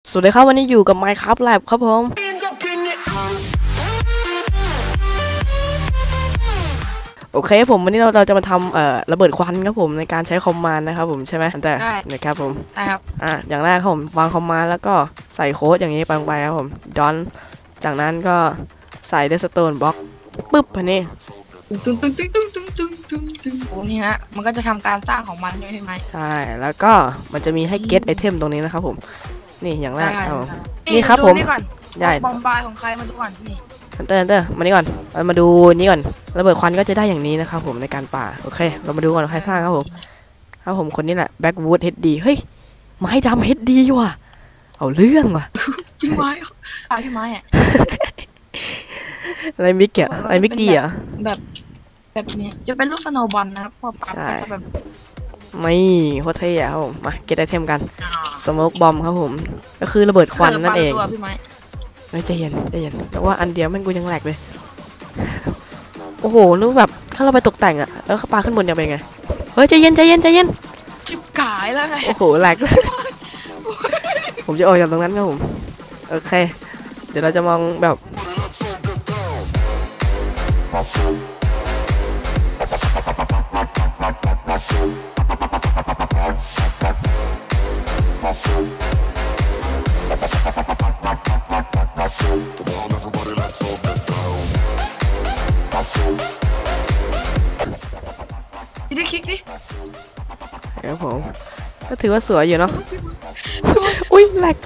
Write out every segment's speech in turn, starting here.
สวัสดีครับวันนี้อยู่กับ Minecraft Lab ครับผมโอเคผมวันนี้เราจะมาทำระเบิดควันครับผมในการใช้คอมมานด์นะครับผมใช่ไหมแต่นะครับผมครับอย่างแรกครับผมวางคอมมานด์แล้วก็ใส่โค้ดอย่างนี้ไปครับผมดอนจากนั้นก็ใส่เดสโตนบล็อกปึ๊บอันนี้ตึ้งโอ้นี่ฮะมันก็จะทำการสร้างของมันใช่ไหมใช่แล้วก็มันจะมีให้เก็ตไอเทมตรงนี้นะครับผมนี่อย่างแรกนี่ครับผมใหญ่บอมบายของใครมาดูก่อนนี่เตอร์มานี่ก่อนมาดูนี่ก่อนระเบิดควันก็จะได้อย่างนี้นะครับผมในการป่าโอเคเรามาดูก่อนใครสร้างครับผมคนนี้แหละแบ็กวูดเฮดดีเฮ้ยไม้ดำเฮดดีว่ะเอาเรื่องว่ะพี่ไม้พี่ไม้อะอะไรมิกอะอะไรมิกดีอะแบบนี้จะเป็นลูกสโนว์บอลนะครับพอปรับแบบไม่โคตรเท่ครับผมมาเก็ตไอเทมกันสโมกบอมครับผมก็คือระเบิดควันนั่นเองไม่ใจเย็นแต่ว่าอันเดียวมันกูยังแหลกเลยโอ้โหนึกแบบถ้าเราไปตกแต่งอะแล้วปลาขึ้นบนจะเป็นไงเฮ้ยใจเย็นจิบกายแล้วไงโอ้โหแหลกผมจะออกจากตรงนั้นครับผมโอเคเดี๋ยวเราจะมองแบบดิคลิกดิครับผมก็ถือว่าสวยอยู่เนาะอุ้ยแหลก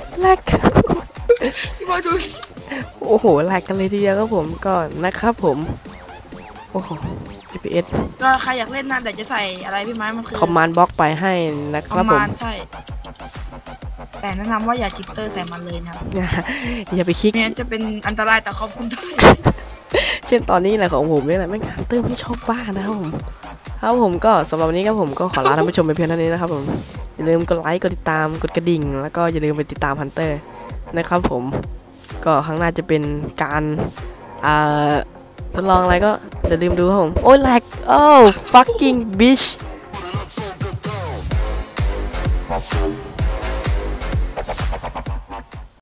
พี่บอยดูโอ้โหแหลกกันเลยทีเดียวครับผมก่อนนะครับผมโอ้โห FPS ก็ใครอยากเล่นนะแต่จะใส่อะไรพี่ไม้มันคือคอมมานด์บล็อกไปให้นะครับผมใช่แต่แนะนำว่าอย่าจิตเตอร์ใส่มันเลยนะอย่าไปคลิกเนี่ยจะเป็นอันตรายต่อคอมพิวเตอร์เช่นตอนนี้แหละของผมนี่แหละแม่งฮันเตอร์ไม่ชอบบ้านะครับผมก็สำหรับวันนี้ครับผมก็ขอลาท่านผู้ชมไปเพียงเท่านี้นะครับผมอย่าลืมกดไลค์กดติดตามกดกระดิ่งแล้วก็อย่าลืมไปติดตามฮันเตอร์นะครับผมก็ข้างหน้าจะเป็นการทดลองอะไรก็อย่าลืมดูครับผมโอ้ยแลกโอ้ fucking bitch